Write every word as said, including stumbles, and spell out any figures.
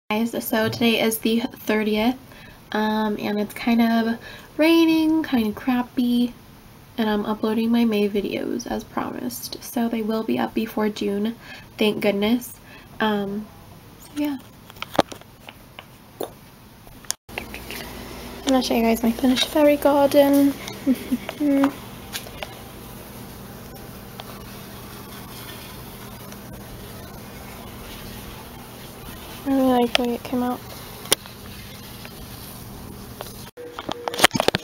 Guys, so today is the thirtieth, um, and it's kind of raining, kind of crappy, and I'm uploading my May videos as promised, so they will be up before June, thank goodness. Um, so yeah. I'm gonna show you guys my finished fairy garden. I really like the way it came out.